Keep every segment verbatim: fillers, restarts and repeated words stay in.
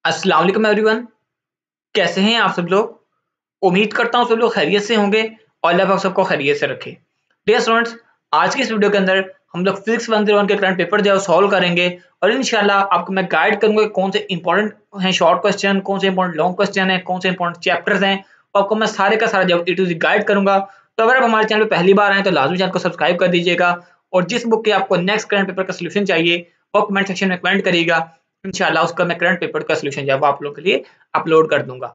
अस्सलाम वालेकुम एवरीवन। कैसे हैं आप सब लोग? उम्मीद करता हूँ सब लोग खैरियत से होंगे और अल्लाह पाक सबको खैरियत से रखे। डियर स्टूडेंट्स, आज की इस वीडियो के अंदर हम लोग फिजिक्स वन ज़ीरो वन के करंट पेपर जो है सॉल्व करेंगे और इंशाल्लाह आपको मैं गाइड करूंगा कि कौन से इंपॉर्टेंट हैं शॉर्ट क्वेश्चन, कौन से इंपॉर्टेंट लॉन्ग क्वेश्चन है, कौन से इंपॉर्टेंट चैप्टर्स हैं और आपको मैं सारे का सारा जवाब ए टू ज़ेड गाइड करूंगा। तो अगर आप हमारे चैनल पे पहली बार आए तो लाजमी चैनल को सब्सक्राइब कर दीजिएगा और जिस बुक के आपको नेक्स्ट करंट पेपर का सोल्यूशन चाहिए वो कमेंट सेक्शन में कमेंट करिएगा। इंशाल्लाह उसका मैं करंट पेपर का सोल्यूशन जो है वो आप लोगों के लिए अपलोड कर दूंगा।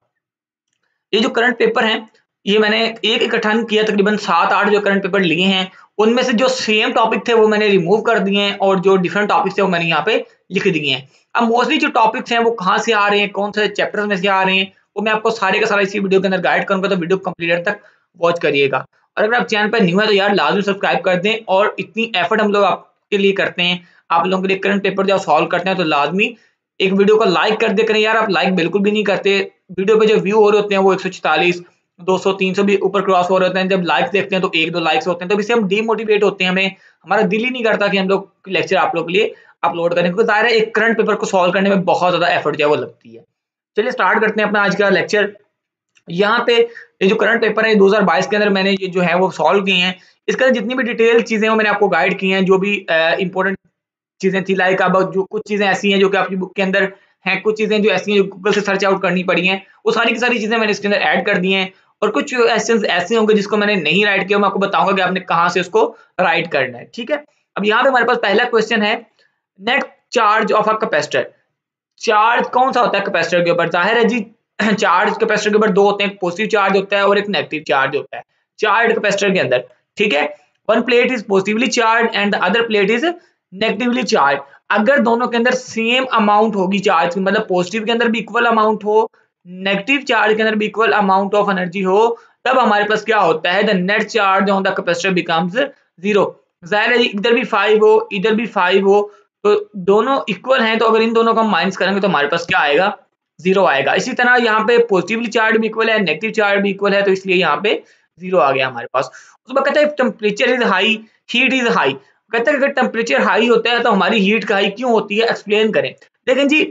ये जो करंट पेपर हैं ये मैंने एक इकट्ठा नहीं किया, तकरीबन सात आठ जो करंट पेपर लिए हैं उनमें से जो सेम टॉपिक थे वो मैंने रिमूव कर दिए हैं और जो डिफरेंट टॉपिक्स थे वो मैंने यहाँ पे लिख दिए हैं। अब मोस्टली जो टॉपिक्स हैं वो कहाँ से आ रहे हैं, कौन से चैप्टर्स में से आ रहे हैं, वो मैं आपको सारे का सारा इसी वीडियो के अंदर गाइड करूंगा, तो वीडियो कंप्लीट तक वॉच करिएगा। और अगर आप चैनल पर न्यू है तो यार लाजमी सब्सक्राइब कर दें और इतनी एफर्ट हम लोग आपके लिए करते हैं, आप लोगों के लिए करंट पेपर जब सॉल्व करते हैं तो लाजमी एक वीडियो को लाइक कर दे करें। यार आप लाइक बिल्कुल भी नहीं करते, वीडियो पे जो व्यू हो रहे होते हैं वो एक सौ चालीस दो सौ तीन सौ भी ऊपर क्रॉस हो रहे होते हैं, जब लाइक्स देखते हैं तो एक दो लाइक्स होते हैं, तो इससे हम डीमोटिवेट होते हैं, हमें हमारा दिल ही नहीं करता कि हम लोग लेक्चर आप लोग के लिए अपलोड करें, क्योंकि जाहिर है एक करंट पेपर को सॉल्व करने में बहुत ज्यादा एफर्ट जो है वो लगती है। चलिए स्टार्ट करते हैं अपना आज का लेक्चर। यहाँ पे ये जो करंट पेपर है दो हज़ार बाईस के अंदर मैंने ये जो है वो सॉल्व किए हैं। इसके अंदर जितनी भी डिटेल चीजें हैं वो मैंने आपको गाइड की हैं, जो भी इंपॉर्टेंट चीजें थी, लाइक अब जो कुछ चीजें ऐसी हैं जो कि आपकी बुक के अंदर हैं, कुछ चीजें जो ऐसी हैं जो गूगल से सर्च आउट करनी पड़ी हैं, वो सारी की सारी चीजें मैंने इसके अंदर ऐड कर दी हैं। और कुछ क्वेश्चंस ऐसे होंगे जिसको मैंने नहीं राइट किया, मैं आपको बताऊंगा कि आपने कहाँ से उसको राइट करना है। ठीक है, अब यहाँ पे हमारे पास पहला क्वेश्चन है, net charge of a capacitor. Charge कौन सा होता है कैपेसिटर के ऊपर? जाहिर है जी चार्ज कैपेसिटर के ऊपर दो होते हैं, एक पॉजिटिव चार्ज होता है और एक नेगेटिव चार्ज होता है चार्ज कैपेसिटर के अंदर। ठीक है, one plate is positively charge and the other plate is negatively charge. अगर दोनों के अंदर सेम अमाउंट होगी चार्ज, मतलब पॉजिटिव के अंदर भी इक्वल अमाउंट हो, नेगेटिव चार्ज के अंदर भी इक्वल अमाउंट ऑफ एनर्जी हो, तब हमारे पास क्या होता है, the net charge on the capacitor becomes zero. जाहिर है इधर भी फाइव हो इधर भी फाइव हो, तो दोनों इक्वल हैं, तो अगर इन दोनों को हम माइनस करेंगे तो हमारे पास क्या आएगा, जीरो आएगा। इसी तरह यहाँ पे पॉजिटिवली चार्ज भी इक्वल है, नेगेटिव चार्ज भी इक्वल है, तो इसलिए यहाँ पे जीरो आ गया हमारे पास। उसके बाद कहता है temperature is high, heat is high. कहता है अगर टेम्परेचर हाई होता है तो हमारी हीट का हाई क्यों होती है, एक्सप्लेन करें। लेकिन जी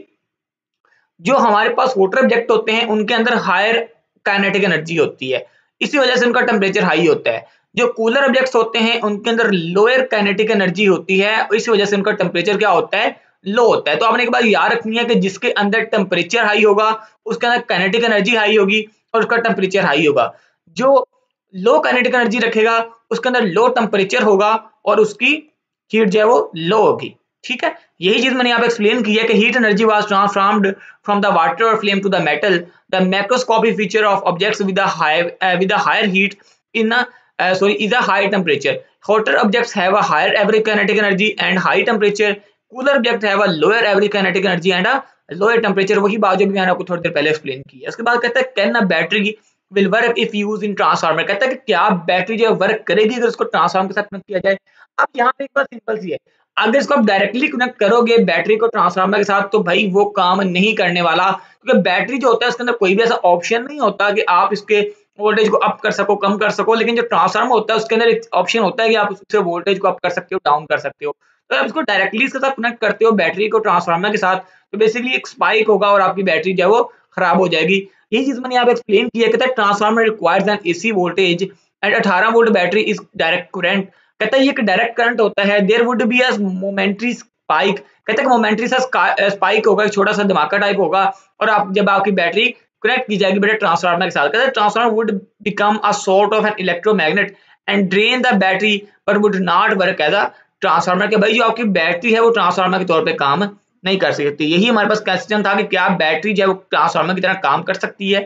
जो हमारे पास वाटर ऑब्जेक्ट होते हैं उनके अंदर हायर काइनेटिक एनर्जी होती है, इसी वजह से उनका टेम्परेचर हाई होता है। जो कूलर ऑब्जेक्ट्स होते हैं उनके अंदर लोअर काइनेटिक एनर्जी होती है, इसी वजह से उनका टेम्परेचर क्या होता है, लो होता है। तो आपने एक बात याद रखनी है कि जिसके अंदर टेम्परेचर हाई होगा उसके अंदर काइनेटिक एनर्जी हाई होगी और उसका टेम्परेचर हाई होगा। जो लो काइनेटिक एनर्जी रखेगा उसके अंदर लो टेम्परेचर होगा और उसकी हीट जो है वो लो होगी। ठीक है, यही चीज मैंने यहाँ पे एक्सप्लेन की है कि heat energy was transformed from the water और flame to the metal, the macroscopic feature of objects with a high with a higher heat in a sorry is a high temperature. hotter objects have a higher average kinetic energy and high temperature, cooler objects have a lower average kinetic energy and a lower temperature। वही बात जो भी मैंने आपको थोड़ी देर पहले explain की है। उसके बाद कहता है can a battery will work if use in transformer. कहता है कि क्या बैटरी जो वर्क करेगी अगर उसको ट्रांसफार्मर के साथ कनेक्ट किया जाए। अब यहाँ पे एक बात सिंपल सी है, अगर इसको आप डायरेक्टली कनेक्ट करोगे बैटरी को ट्रांसफार्मर के साथ तो भाई वो काम नहीं करने वाला, क्योंकि बैटरी जो होता है उसके अंदर कोई भी ऐसा ऑप्शन नहीं होता कि आप इसके वोल्टेज को अप कर सको कम कर सको। लेकिन जो ट्रांसफार्मर होता है उसके अंदर एक ऑप्शन होता है कि आप उससे वोल्टेज को अप कर सकते हो डाउन कर सकते हो। तो आप इसको डायरेक्टली इसके साथ कनेक्ट करते हो बैटरी को ट्रांसफार्मर के साथ, तो बेसिकली एक स्पाइक होगा और आपकी बैटरी जो है वो खराब हो जाएगी। यही चीज मैंने यहाँ पे एक्सप्लेन किया है। कहता है transformer requires an AC voltage and अठारह volt battery is direct current. कहता है ये एक डायरेक्ट करंट होता है, there would be a momentary spike. कहता है मोमेंटरी सा स्पाइक होगा, एक छोटा सा धमाका टाइप होगा, और आप जब आपकी बैटरी कनेक्ट की जाएगी बेटा ट्रांसफार्मर के साथ, कहता है transformer would become a sort of an electromagnet and drain the battery but would not work as a transformer. के भाई जो आपकी बैटरी है वो ट्रांसफार्मर के तौर पे काम नहीं कर सकती। यही हमारे पास क्वेश्चन था कि क्या बैटरी जो है वो ट्रांसफार्मर की तरह काम कर सकती है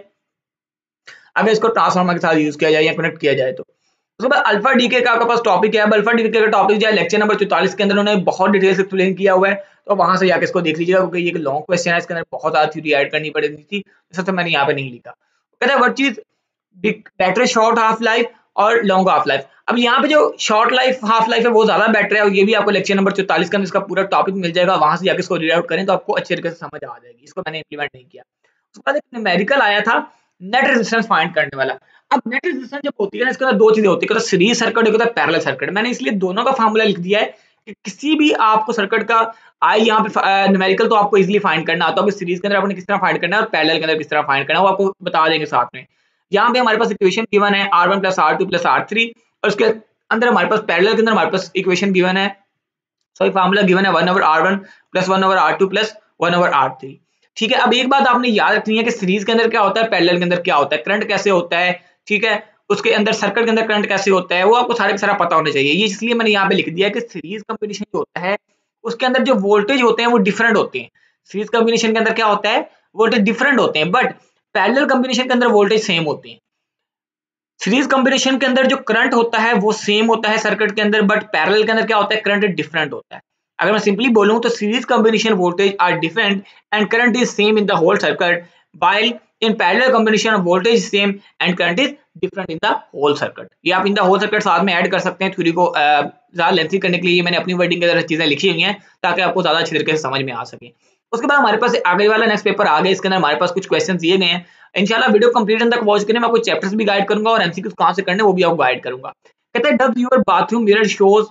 अगर इसको ट्रांसफार्मर के साथ यूज किया जाए या कनेक्ट किया जाए। तो उसके बाद अल्फा डीके का आपके पास टॉपिक है। अल्फा डीके का टॉपिक जो है लेक्चर नंबर चौतालीस के अंदर उन्होंने बहुत डिटेल से एक्सप्लेन किया हुआ है, तो वहां से जाकर इसको देख लीजिएगा, क्योंकि ये लॉन्ग क्वेश्चन है, इसके अंदर बहुत ज्यादा थ्योरी ऐड करनी पड़ेगी थी, इसलिए मैंने यहाँ पे नहीं लिखा। कहता है व्हाट चीज बैटरी शॉर्ट हाफ लाइफ और लॉन्ग हाफ लाइफ। अब यहाँ पे जो शॉर्ट लाइफ हाफ लाइफ है वो ज्यादा बेटर है, और ये भी आपको लेक्चर नंबर चौतालीस के अंदर इसका पूरा टॉपिक मिल जाएगा, वहां से जाकर इसको रीड आउट करें तो आपको अच्छे तरीके से समझ आ जाएगी। इसको मैंने इंप्लीमेंट नहीं किया। उसके बाद एक न्यूमेरिकल आया था नेट रेजिस्टेंस फाइंड करने वाला। अब नेट रेजिस्टेंस जब होती है ना, इसके अंदर दो चीजें होती है, सीरीज सर्किट और पैरेलल सर्किट। मैंने इसलिए दोनों का फार्मूला लिख दिया है कि किसी भी आपको सर्किट का आई यहाँ पे न्यूमेरिकल तो आपको इजीली फाइंड करना आता है, सीरीज के अंदर आपने किस तरह फाइंड करना है और पैरेलल के अंदर किस तरह फाइंड करना है वो आपको बता देंगे साथ में। यहाँ पे हमारे पास इक्वेशन गिवन है R one plus R two plus R three और उसके अंदर हमारे पास पैरेलल के अंदर हमारे पास इक्वेशन गिवन है, सॉरी फार्मूला गिवन है one over R one plus one over R two plus one over R three. ठीक है, अब एक बात आपने याद रखनी है कि सीरीज के अंदर क्या होता है, पैरेलल के अंदर क्या होता है, करंट कैसे होता है, ठीक है, उसके अंदर सर्किट के अंदर करंट कैसे होता है, वो आपको सारा का सारा पता होना चाहिए। ये इसलिए मैंने यहाँ पे लिख दिया कि सीरीज कॉम्बिनेशन जो होता है उसके अंदर जो वोल्टेज होते हैं वो डिफरेंट होते हैं। सीरीज कॉम्बिनेशन के अंदर क्या होता है, वोल्टेज डिफरेंट होते हैं, बट पैरेलल कॉम्बिनेशन के अंदर वोल्टेज सेम होते हैं। सीरीज कॉम्बिनेशन के अंदर जो करंट होता है वो सेम होता है सर्किट के अंदर, बट पैरेलल के अंदर क्या होता है, करंट डिफरेंट होता है। अगर मैं सिंपली बोलूं तो series combination voltage are different and current is same in the whole circuit, while in parallel combination of voltage is same and current is different in the whole circuit। ये आप इन the whole circuit साथ में add कर सकते हैं theory को ज्यादा lengthy करने के लिए। मैंने अपनी वर्डिंग के अंदर चीजें लिखी हुई हैं ताकि आपको ज्यादा अच्छी तरीके से समझ में आ सके। उसके बाद हमारे पास आगे वाला नेक्स्ट पेपर आ गया, इसके अंदर हमारे पास कुछ क्वेश्चन दिए गए हैं। इंशाल्लाह वीडियो कंप्लीट तक वॉच करने में आपको चैप्टर्स भी गाइड करूंगा और एमसीक्यूज कहां से करने वो भी आपको गाइड करूंगा। कहते हैं does your bathroom mirror shows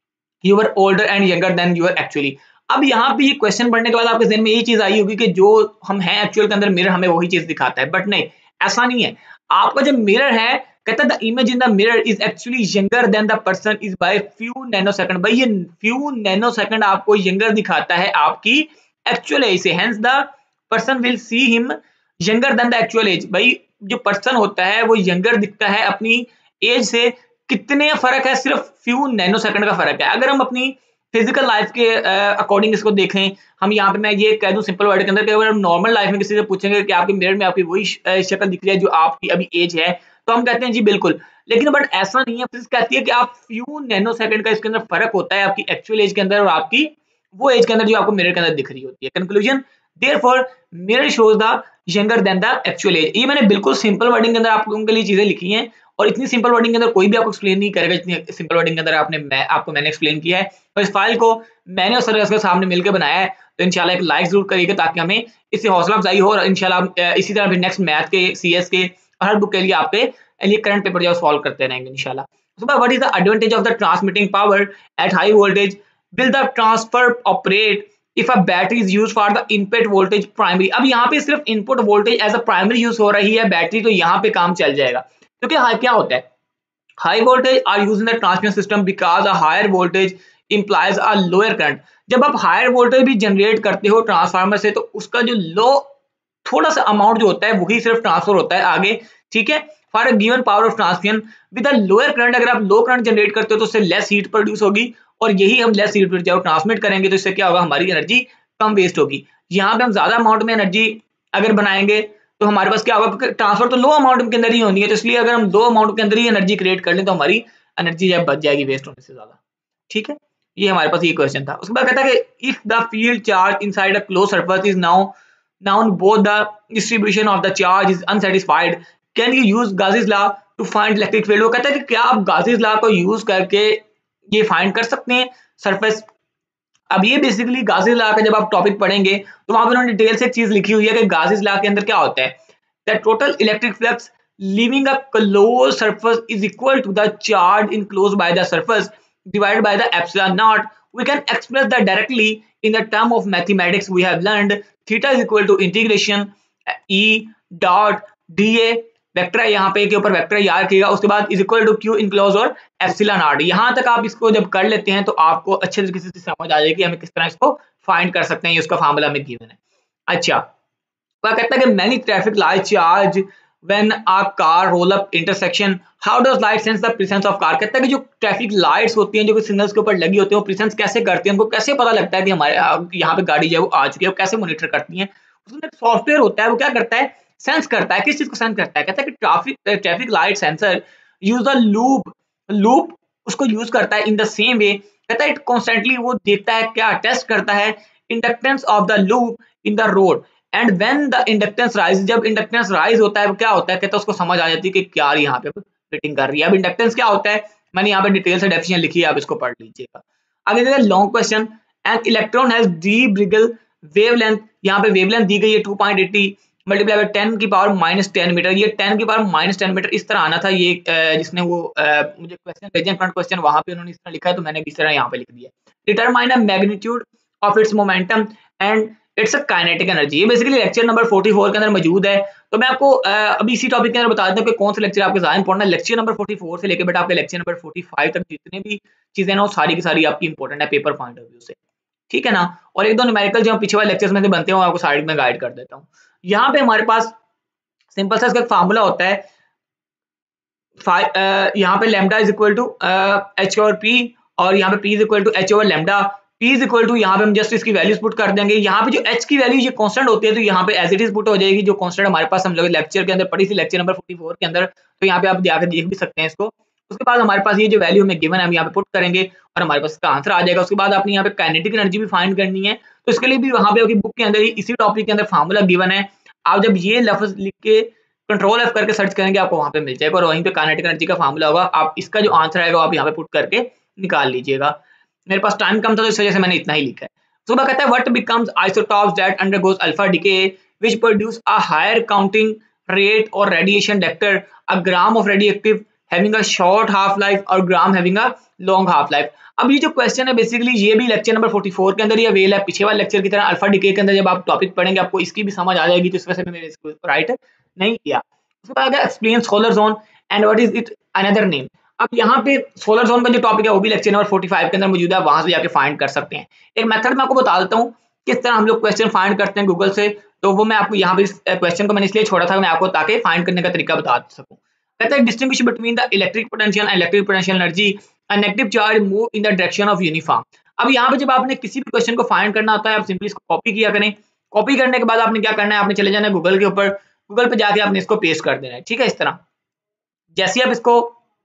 you are older and younger than you are actually. अब यहाँ पे ये क्वेश्चन पढ़ने के बाद आपके ज़हन में यही चीज आई होगी कि जो हम हैं एक्चुअल के अंदर मिरर हमें वही चीज दिखाता है, बट नहीं, ऐसा नहीं है। आपका जो मिरर है, कहता है the image in the mirror is actually younger than the person is by few nano second. भाई ये फ्यू नैनो सेकंड आपको यंगर दिखाता है आपकी एक्चुअल एज से, hence the person will see him younger than the actual age. भाई जो person होता है वो यंगर दिखता है अपनी एज से। कितने फर्क है, सिर्फ फ्यू नैनो सेकंड का फर्क है। अगर हम अपनी फिजिकल लाइफ के अकॉर्डिंग uh, इसको देखें, हम यहाँ पे मैं ये कह दूं सिंपल वर्ड के अंदर कि अगर हम नॉर्मल लाइफ में किसी से पूछेंगे कि आपके मिरर में आपकी वही शक्ल दिख रही है जो आपकी अभी एज है, तो हम कहते हैं जी बिल्कुल, लेकिन बट ऐसा नहीं है। फिजिक्स कहती है कि आप फ्यू नैनो सेकंड का इसके अंदर फर्क होता है आपकी एक्चुअल एज के अंदर और आपकी वो एज के अंदर जो आपको मिरर के अंदर दिख रही होती है। Conclusion, therefore mirror shows the younger than the actual age. ये मैंने बिल्कुल सिंपल वर्डिंग के अंदर आप लोगों के लिए चीजें लिखी हैं और इतनी सिंपल वर्डिंग के अंदर कोई भी आपको एक्सप्लेन नहीं करेगा जितनी सिंपल वर्डिंग के अंदर आपने मैं आपको मैंने एक्सप्लेन किया है। और इस फाइल को मैंने और सर के सामने मिलकर बनाया है, तो इंशाल्लाह एक लाइक जरूर करिएगा ताकि हमें इससे हौसला अफजाई हो और इंशाल्लाह इसी तरह फिर नेक्स्ट मैथ के, सीएस के हर बुक के लिए आपके लिए करंट पेपर जो सॉल्व करते रहेंगे इंशाल्लाह। So what is the advantage of the transmitting power at high voltage, will the transfer operate if a battery is used for the input voltage primary. अब यहाँ पे सिर्फ input voltage as a primary use हो रही है battery, तो यहाँ पे काम चल जाएगा। क्योंकि हाँ क्या होता है, high voltage are used in the transmission system because a higher voltage implies a lower current. जब आप हायर वोल्टेज भी जनरेट करते हो ट्रांसफार्मर से, तो उसका जो लो थोड़ा सा अमाउंट जो होता है वही सिर्फ ट्रांसफर होता है आगे, ठीक है, for a given power of transmission with a lower current. अगर आप लो करंट जनरेट करते हो तो उससे लेस हीट प्रोड्यूस होगी और यही हम लेस हीट जब ट्रांसमिट करेंगे तो इससे क्या होगा, हमारी एनर्जी कम वेस्ट होगी। यहाँ पे हम ज्यादा अमाउंट में एनर्जी अगर बनाएंगे तो हमारे पास क्या होगा, क्योंकि ट्रांसफर तो लो अमाउंट के अंदर ही होनी है, तो इसलिए अगर हम लो अमाउंट के अंदर ही एनर्जी क्रिएट कर लें तो हमारी एनर्जी जब बच जाएगी वेस्ट होने से ज्यादा। ठीक है, ये हमारे पास ये क्वेश्चन था। उसके बाद कहता है कि if the field charge inside a close surface is now now both the distribution of the charge is unsatisfied, can you use Gauss's law to find electric field. वो कहता है कि क्या आप गाउसीज लॉ को यूज करके ये फाइंड कर सकते हैं सरफेस। अब ये बेसिकली गाउसीज लॉ का जब आप टॉपिक पढ़ेंगे तो वहां पे उन्होंने डिटेल से एक चीज लिखी हुई है कि गाउसीज लॉ के अंदर क्या होता है, the total electric flux leaving a closed surface is equal to the charge enclosed by the surface divided by the epsilon naught. We can express that directly in the term of mathematics we have learned. Theta is equal to integration E dot dA vector है, यहाँ पे के ऊपर vector याद रखिएगा, उसके बाद is equal to Q enclose और एप्सिलॉन नॉट। यहाँ तक आप इसको जब कर लेते हैं तो आपको अच्छे तरीके से समझ आ जाएगी हमें किस तरह इसको फाइंड कर सकते हैं, ये उसका फार्मूला में गिवन है। अच्छा, वह कहता है कि many traffic light charge when a car roll up intersection, how does light sense the presence of car। कहता है कि जो ट्रैफिक लाइट्स होती हैं जो कि सिग्नल्स के ऊपर लगी होती हैं वो प्रेजेंस कैसे करती हैं, उनको कैसे पता लगता है कि हमारे यहाँ पे गाड़ी जो है वो आ चुकी है, वो कैसे मॉनिटर करती हैं। उसमें एक सॉफ्टवेयर होता है वो क्या करता है, सेंस करता है। किस चीज को सेंस करता है, कहता है कि traffic traffic light sensor use the loop loop उसको यूज करता है इन द सेम वे। कहता है इट कॉन्स्टेंटली वो देखता है, क्या टेस्ट करता है inductance of the loop in the road and when the inductance rise. जब इंडक्टेंस राइज होता है वो क्या होता है, कहता है उसको समझ आ जाती है कि क्या यहाँ पे फिटिंग कर रही है। अब इंडक्टेंस क्या होता है, मैंने यहाँ पे डिटेल से डेफिनेशन लिखी है, आप इसको पढ़ लीजिएगा। आगे देखिए long question, an electron has de Broglie wavelength, यहाँ पे वेवलेंथ दी गई है two point eight multiply by ten की पावर माइनस टेन मीटर। ये टेन की पावर माइनस टेन मीटर इस तरह आना था, ये जिसने वो मुझे क्वेश्चन भेजे फ्रंट क्वेश्चन वहां पे उन्होंने इस तरह लिखा है, तो मैंने इस तरह यहाँ पे लिख दिया। Determine a magnitude of its momentum and its a kinetic energy. ये बेसिकली लेक्चर नंबर चौवालीस के अंदर मौजूद है। तो मैं आपको uh, अभी इसी टॉपिक के अंदर बता देता हूँ कि कौन सा लेक्चर आपके ज़्यादा इंपॉर्टेंट है। लेक्चर नंबर चौवालीस से लेकर बेटा आपके लेक्चर नंबर पैंतालीस तक जितने भी चीजें ना वो सारी की सारी आपकी इंपॉर्टेंट है पेपर पॉइंट ऑफ व्यू से, ठीक है ना। और एक दो न्यूमेरिकल जो पिछले वाले लेक्चर्स में से बनते हैं आपको साइड में गाइड कर देता हूँ। यहाँ पे हमारे पास सिंपल सा इसका फार्मूला होता है, uh, यहाँ पे lambda is equal to h over p और यहाँ पे p is equal to h over lambda. P is equal to यहाँ पे हम जस्ट इसकी वैल्यूज पुट कर देंगे। यहाँ पे जो एच की वैल्यू ये कांस्टेंट होती है तो यहाँ पे एज इट इज पुट हो जाएगी, जो कांस्टेंट हमारे पास हम लोग लेक्चर के अंदर पढ़ी थी लेक्चर नंबर चौवालीस के अंदर। तो यहाँ पे आप जाकर देख भी सकते हैं इसको। उसके बाद हमारे पास ये जो वैल्यू हमें गिवन है हम यहाँ पे पुट करेंगे और हमारे पास इसका आंसर आ जाएगा। उसके बाद आपने यहाँ पे काइनेटिक एनर्जी भी फाइंड करनी है, तो इसके लिए भी वहाँ पे आपकी बुक के अंदर इसी टॉपिक के अंदर फार्मूला गिवन है। आप जब ये लफ्ज लिख के कंट्रोल एफ करके सर्च करेंगे आपको वहाँ पे मिल जाएगा और वहीं पे काइनेटिक एनर्जी का फार्मूला होगा। आप इसका जो आंसर आएगा आप यहाँ पे पुट करके निकाल लीजिएगा। मेरे पास टाइम कम था तो इस वजह से मैंने इतना ही लिखा है। सुबह कहता है what becomes isotopes that undergoes alpha decay which produce a higher counting rate और radiation vector, a gram of radioactive having a short half life और gram having a long half life. अब ये जो क्वेश्चन है basically ये भी lecture number चौवालीस के अंदर ये अवेल है। पीछे वाले लेक्चर की तरह अल्फा डिके के अंदर जब आप टॉपिक पढ़ेंगे आपको इसकी भी समझ आ जाएगी, तो इस वजह से मैंने इसको राइट नहीं किया। उसके बाद explain solar zone and what is it another name. अब यहाँ पे सोलर जोन का जो टॉपिक है वो भी लेक्चर नंबर पैंतालीस के अंदर मौजूद है, वहां से जाके फाइंड कर सकते हैं। एक मेथड मैं आपको बता देता हूँ किस तरह हम लोग क्वेश्चन फाइंड करते हैं गूगल से, तो वो मैं आपको यहाँ पे क्वेश्चन को मैंने इसलिए छोड़ा था मैं आपको ताकि फाइंड करने का तरीका बता सकूं। कहता है distinguish between the electric potential and electric potential energy, a negative charge move in the direction of uniform. अब यहाँ पे जब आपने किसी भी क्वेश्चन को फाइंड करना होता है आप सिंपली इसको कॉपी किया करें। कॉपी करने के बाद आपने क्या करना है, आपने चले जाना है गूगल के ऊपर, गूगल पे जाके आपने इसको पेस्ट कर देना है, ठीक है। इस तरह जैसे आप इसको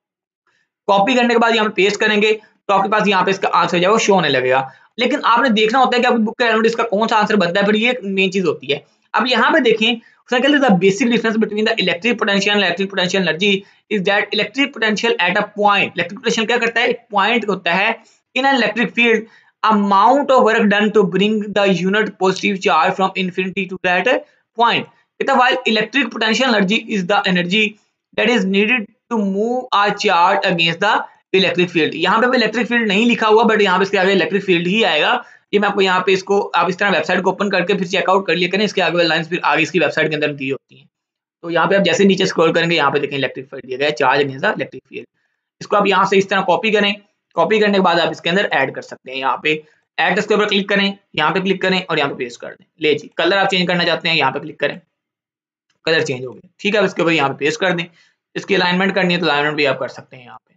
कॉपी करने के बाद यहाँ पे पेस्ट करेंगे तो आपके पास यहाँ पे इसका आंसर जो है वो शो होने लगेगा। लेकिन आपने देखना होता है कि आपकी बुक के अराउंड इसका कौन सा आंसर बनता है, फिर ये मेन चीज होती है। अब यहाँ पे देखें उसने कहते हैं the basic difference between the electric potential and electric potential energy is that electric potential at a point, electric potential क्या करता है, एक पॉइंट होता है in an electric field, amount of work done to bring the unit positive charge from infinity to that point. कहता है while electric potential energy is the energy that is needed to move a charge against the electric field. यहाँ पे electric field नहीं लिखा हुआ but यहाँ पे इसके आगे इलेक्ट्रिक फील्ड ही आएगा। ये मैं आपको यहाँ पे इसको आप इस तरह वेबसाइट को ओपन करके फिर चेकआउट कर लिया करें, इसके आगे वाली लाइंस फिर आगे इसकी वेबसाइट के अंदर दी होती हैं। तो यहाँ पे आप जैसे नीचे स्क्रॉल करेंगे यहाँ पे देखें इलेक्ट्रिक फील्ड दिया गया है, charge against the electric field. इसको आप यहाँ से इस तरह कॉपी करें, कॉपी करने के बाद आप इसके अंदर ऐड कर सकते हैं। यहाँ पे ऐड इसके ऊपर क्लिक करें, यहाँ पे क्लिक करें और यहाँ पे पेस्ट कर दें। ले जी कलर आप चेंज करना चाहते हैं यहाँ पे क्लिक करें, कलर चेंज हो गया, ठीक है। अब इसके ऊपर यहाँ पे पेस्ट कर दें। इसकी अलाइनमेंट करनी है तो अलाइनमेंट भी आप कर सकते हैं यहाँ पे।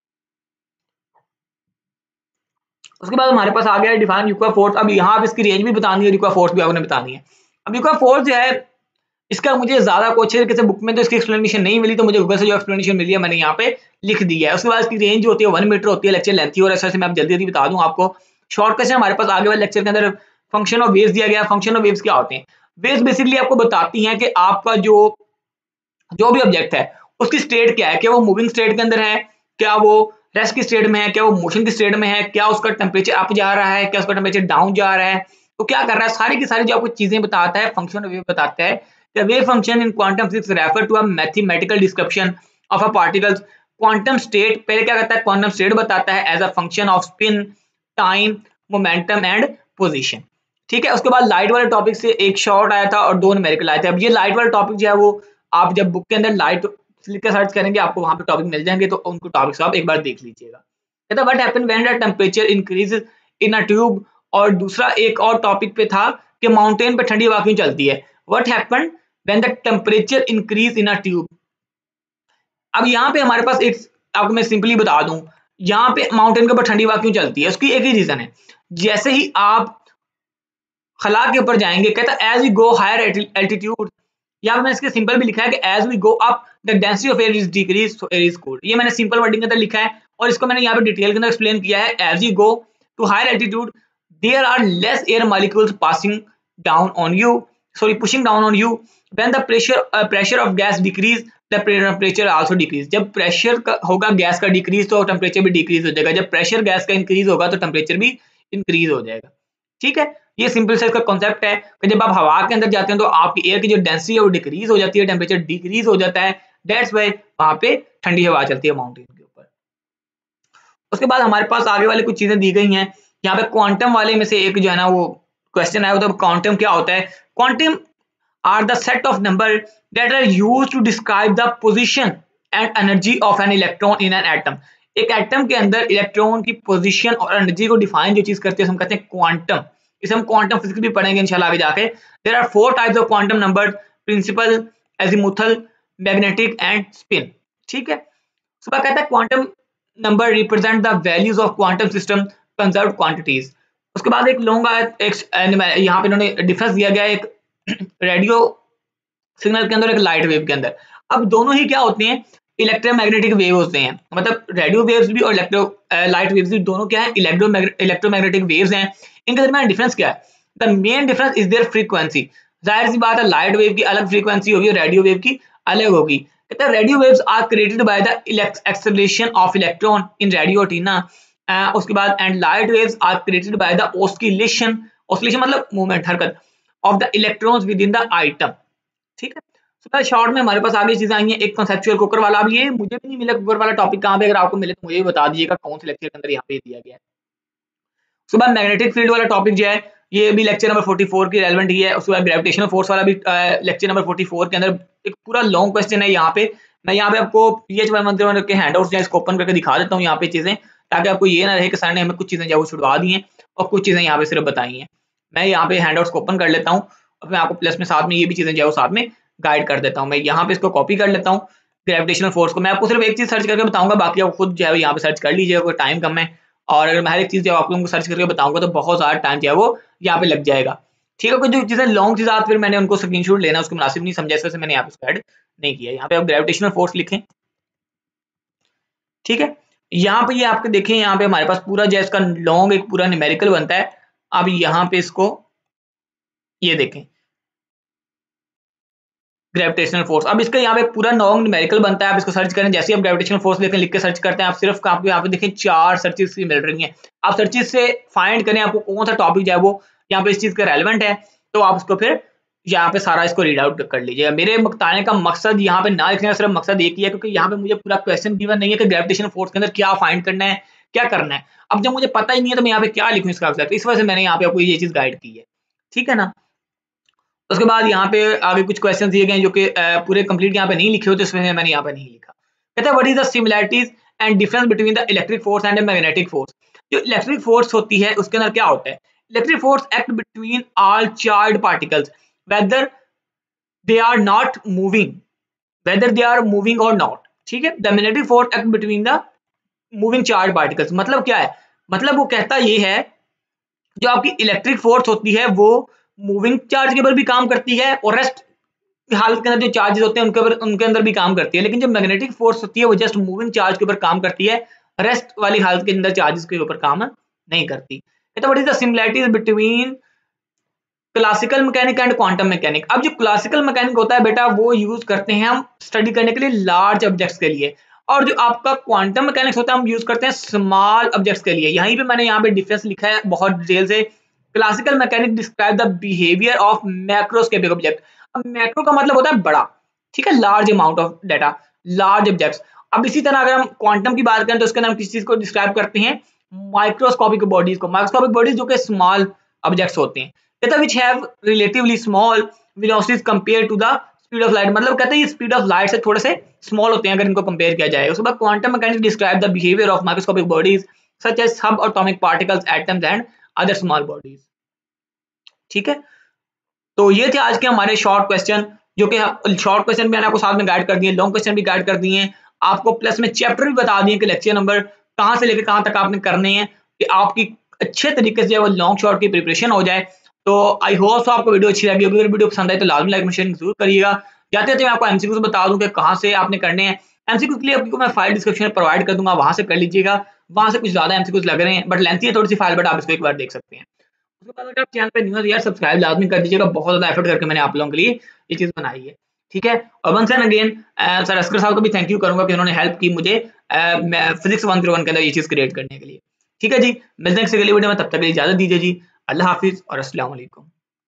उसके बाद हमारे पास आ गया है डिफाइन यूक्वा फोर्स। अब यहाँ पे इसकी रेंज भी बतानी है, यूक्वा फोर्स भी आपने बतानी है। अब यूक्वा फोर्स जो है इसका मुझे ज्यादा को अच्छे तरीके से बुक में तो इसकी एक्सप्लेनेशन नहीं मिली, तो मुझे गूगल से जो एक्सप्लेनेशन मिली है मैंने यहाँ पे लिख दिया है। उसके बाद इसकी रेंज जो होती है वन मीटर होती है, लेक्चर लेंथी और ऐसे मैं जल्दी जल्दी बता दूं आपको। शॉर्ट क्वेश्चन हमारे पास आगे वाले लेक्चर के अंदर फंक्शन ऑफ वेव्स दिया गया। फंक्शन ऑफ वेव्स क्या होते हैं, वेव्स बेसिकली आपको बताती हैं कि आपका जो जो भी ऑब्जेक्ट है उसकी स्टेट क्या है, क्या वो मूविंग स्टेट के अंदर है, क्या वो रेस्ट की स्टेट में है, क्या वो मोशन की स्टेट में है, क्या उसका टेम्परेचर अप जा रहा है, क्या उसका टेम्परेचर डाउन जा रहा है, तो क्या कर रहा है, सारी की सारी जो आपको चीजें बताता है फंक्शन ऑफ वेव बताता है। The wave function in quantum physics refer to a mathematical description of a particle's quantum state। पहले क्या करता है, quantum state बताता है as a function of spin, time, momentum and position, ठीक है। उसके बाद लाइट वाले टॉपिक से एक शॉर्ट आया था और दो न्यूमेरिकल आए थे। अब ये लाइट वाला टॉपिक जो है वो आप जब बुक के अंदर लाइट लिख के सर्च करेंगे आपको वहां पे टॉपिक मिल जाएंगे, तो उनको टॉपिक्स आप एक बार देख लीजिएगा। कहता what happen when the temperature increases in a tube, और दूसरा एक और टॉपिक पे था कि माउंटेन पे ठंडी हवा क्यों चलती है। What happen when the temperature increase in a tube। अब यहाँ पे हमारे पास एक आपको मैं सिंपली बता दूं, यहाँ पे माउंटेन के ऊपर ठंडी हवा क्यों चलती है, उसकी एक ही रीजन है। जैसे ही आप खला के ऊपर जाएंगे, कहता as we go higher altitude, यहाँ पे मैंने इसके सिंपल भी लिखा है कि as we go up the density of air is decrease so air is cold. ये मैंने सिंपल वर्डिंग के अंदर लिखा है और इसको मैंने यहाँ पे डिटेल के अंदर एक्सप्लेन किया है। As we go to higher altitude there are less air molecules passing down on you sorry pushing down on you. When the pressure uh, pressure of gas decrease, the temperature also decrease। जब pressure होगा gas का decrease तो temperature भी decrease हो जाएगा, जब pressure gas का increase होगा तो टेम्परेचर भी इंक्रीज हो जाएगा, ठीक है। ये सिंपल सा इसका कॉन्सेप्ट है कि जब आप हवा के अंदर जाते हैं तो आपकी एयर की जो डेंसिटी है वो डिक्रीज हो जाती है, टेम्परेचर डिक्रीज हो जाता है, दैट्स व्हाई वहां पे ठंडी हवा चलती है माउंटेन के ऊपर। उसके बाद हमारे पास आगे वाले कुछ चीजें दी गई हैं यहाँ पे क्वांटम वाले में से एक जो है ना वो क्वेश्चन आया, तो क्वांटम क्या होता है? Quantum are the set of number that are used to describe the position and energy of an electron in an atom. एक एटम के अंदर इलेक्ट्रॉन की पोजीशन और एनर्जी को डिफाइन जो चीज करती है हम कहते हैं क्वांटम। इसे हम क्वांटम फिजिक्स भी पढ़ेंगे इंशाल्लाह आगे जाके। There are four types of quantum number, principal, azimuthal, magnetic and spin. ठीक है, सुबह कहता है quantum number represent the values of quantum system conserve quantities. उसके बाद एक लॉन्ग एक यहाँ पे इन्होंने डिफरेंस दिया गया एक रेडियो सिग्नल के अंदर, एक लाइट वेव के अंदर। अब दोनों ही क्या होते हैं? इलेक्ट्रोमैग्नेटिक वेव होते हैं, मतलब रेडियो वेव्स भी और इलेक्ट्रो लाइट वेव्स भी दोनों क्या है? इलेक्ट्रो इलेक्ट्रोमैग्नेटिक वेव्स हैं। इनके दरमियान डिफरेंस क्या है? The main difference is their frequency. जाहिर सी बात है लाइट वेव की अलग फ्रीक्वेंसी होगी और रेडियो वेव की अलग होगी। कहते हैं radio waves are created by the acceleration of electron in radio antenna. उसके बाद and light waves are created by the oscillation, oscillation मतलब मूवमेंट, हरकत of the electrons within the atom. ठीक है, तो शॉर्ट में हमारे पास आगे चीजें आई हैं। एक कंसेप्चुअल कुकर वाला, अब ये मुझे भी नहीं मिला कुकर वाला टॉपिक कहाँ पे, अगर आपको मिले तो मुझे भी बता दीजिएगा कौन से लेक्चर के अंदर यहाँ पे दिया गया है। सुबह मैग्नेटिक फील्ड वाला टॉपिक जो है ये भी लेक्चर नंबर चौवालीस की रेलेवेंट ही है। उसके बाद ग्रेविटेशनल फोर्स वाला भी लेक्चर नंबर चौवालीस के अंदर एक पूरा लॉन्ग क्वेश्चन है। यहाँ पे मैं यहाँ पे आपको पीएच वन के हैंडआउट्स जो है इसको ओपन करके दिखा देता हूँ यहाँ पे चीजें, ताकि आपको ये ना रहे कि सर ने हमें कुछ चीजें जो छुड़वा दी हैं और कुछ चीजें यहाँ पे सिर्फ बताई हैं। मैं यहाँ पे हैंडआउट्स को ओपन कर लेता हूँ और मैं आपको प्लस में साथ में ये भी चीजें जो है साथ में गाइड कर देता हूँ। मैं यहाँ पे इसको कॉपी कर लेता हूँ ग्रेविटेशनल फोर्स को। मैं आपको सिर्फ एक चीज सर्च करके बताऊंगा, बाकी आप खुद जो है यहाँ पे सर्च कर लीजिएगा, कोई टाइम कम है। और अगर मैं हर एक चीज जो आप लोगों को सर्च करके बताऊंगा तो बहुत सारा टाइम जो है वो यहाँ पे लग जाएगा। ठीक है, कोई जो चीजें लॉन्ग चीज फिर मैंने उनको स्क्रीनशॉट लेना उसको मुनासिब नहीं समझा, इस वजह से मैंने यहाँ पे ऐड नहीं किया। यहाँ पे आप ग्रेविटेशनल फोर्स लिखें। ठीक है, यहाँ पे ये यह आपके देखें, यहाँ पे हमारे पास पूरा जो इसका लॉन्ग एक पूरा न्यूमेरिकल बनता है। अब यहाँ पे इसको ये देखें ग्रेविटेशनल फोर्स, अब इसका यहाँ पे पूरा लॉन्ग न्यूमेरिकल बनता है। आप इसको सर्च करें, जैसे आप ग्रेविटेशनल फोर्स लिखें, लिख के सर्च करते हैं आप सिर्फ आपको यहाँ पे देखें चार सर्चेस की मिल रही हैं। आप सर्चेस से फाइंड करें आपको कौन सा टॉपिक जो है वो यहाँ पे इस चीज का रेलेवेंट है, तो आप उसको फिर यहाँ पे सारा इसको रीड आउट कर लीजिएगा। मेरे बताने का मकसद यहाँ पे ना लिखने का सिर्फ मकसद एक ही है, क्योंकि यहाँ पे मुझे पूरा क्वेश्चन गिवन नहीं है कि ग्रेविटेशनल फोर्स के अंदर क्या फाइंड करना है, क्या करना है। अब जब मुझे पता ही नहीं है तो मैं यहाँ पे क्या लिखूँ इसका आंसर, इस वजह से मैंने यहाँ पे आपको ये चीज गाइड की है। ठीक है ना, उसके बाद यहाँ पे आगे कुछ क्वेश्चन दिए गए जो कि पूरे कंप्लीट यहाँ पे नहीं लिखे होते, इसमें मैंने यहाँ पे नहीं लिखा। कहता है what is the similarities and difference between the electric force and magnetic force. जो इलेक्ट्रिक फोर्स होती है उसके अंदर क्या होता है? Electric force act between all charge particles whether they are not moving, whether they are moving और not. ठीक है, the magnetic force act between the moving charge particles. मतलब क्या है? मतलब वो कहता ये है जो आपकी इलेक्ट्रिक फोर्स होती है वो मूविंग चार्ज के ऊपर भी काम करती है और रेस्ट हालत के अंदर जो चार्जेस होते हैं उनके ऊपर उनके अंदर भी काम करती है, लेकिन जो मैग्नेटिक फोर्स होती है वो जस्ट मूविंग चार्ज के ऊपर काम करती है, रेस्ट वाली हालत के अंदर चार्जेस के ऊपर काम नहीं करती। तो what is the similarities between classical mechanic and quantum mechanic. अब जो क्लासिकल मैकेनिक होता है बेटा वो यूज करते हैं हम स्टडी करने के लिए लार्ज ऑब्जेक्ट्स के लिए, और जो आपका क्वांटम मैकेनिक्स होता है हम यूज करते हैं स्मॉल ऑब्जेक्ट्स के लिए। यहीं पे मैंने यहाँ पे डिफरेंस लिखा है बहुत डिटेल से। Classical mechanic describe the behaviour of macroscopic object. अब मैक्रो का मतलब होता है बड़ा, ठीक है, large amount of data, large objects. अब इसी तरह अगर हम क्वांटम की बात करें तो उसके अंदर हम किस चीज को डिस्क्राइब करते हैं? माइक्रोस्कोपिक बॉडीज को। माइक्रोस्कोपिक बॉडीज जो कि स्मॉल ऑब्जेक्ट्स होते हैं, कहता है which have relatively small velocities compare to the speed of light. मतलब कहते हैं ये स्पीड ऑफ लाइट से थोड़े से स्मॉल होते हैं अगर इनको कंपेयर किया जाए। उसके बाद quantum mechanics describe the behaviour of microscopic bodies such as subatomic particles, atoms and other small bodies. ठीक है, तो ये थे आज के हमारे शॉर्ट क्वेश्चन, जो कि शॉर्ट क्वेश्चन मैंने आपको साथ में गाइड कर दिए, लॉन्ग क्वेश्चन भी गाइड कर दिए हैं आपको, प्लस में चैप्टर भी बता दिए कि लेक्चर नंबर कहां से लेकर कहां तक आपने करने हैं कि आपकी अच्छे तरीके से वो लॉन्ग शॉर्ट की प्रिपरेशन हो जाए। तो आई होप सो आपको वीडियो अच्छी लगी होगी। अगर वीडियो पसंद आए तो लाजमी लाइक शेयर जरूर करिएगा। जाते जाते मैं आपको एमसीक्यूज बता दूं कि कहां से आपने करने हैं। एमसीक्यूज के लिए आपको मैं फाइल डिस्क्रिप्शन में प्रोवाइड कर दूंगा, वहां से कर लीजिएगा। वहां से कुछ ज्यादा एमसीक्यूज लग रहे हैं बट लेंथी है थोड़ी सी फाइल, बट आप इसको एक बार देख सकते हैं। उसके बाद अगर आप चैनल पे न्यू है यार सब्सक्राइब लाजमी कर दीजिएगा, बहुत ज्यादा एफर्ट करके मैंने आप लोगों के लिए ये चीज बनाई है। ठीक है, और once and again sir Askar साहब को भी थैंक यू करूंगा कि उन्होंने हेल्प की मुझे फिजिक्स वन जीरो वन के अंदर ये चीज क्रिएट करने के लिए। ठीक है जी, मिलते हैं किसी अगली वीडियो में, तब तक के लिए इजाजत दीजिए जी। अल्लाह हाफिज और अस्सलाम वालेकुम।